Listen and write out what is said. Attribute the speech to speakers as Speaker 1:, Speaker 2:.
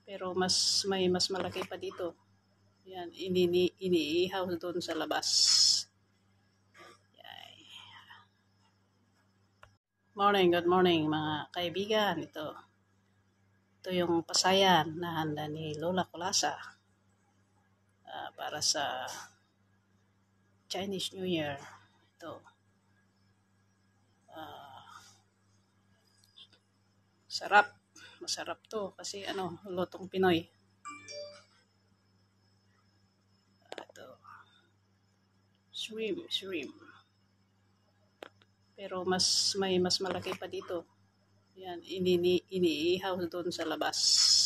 Speaker 1: Pero mas malaki pa dito. Yan, iniihaw doon sa labas. Yan. Good morning mga kaibigan. Ito yung pasayan na handa ni Lola Kulasa para sa Chinese New Year. Ito. Sarap. Masarap to kasi lutong Pinoy. Ito. Shrimp. Pero mas malaki pa dito. Yan, iniihaw doon sa labas.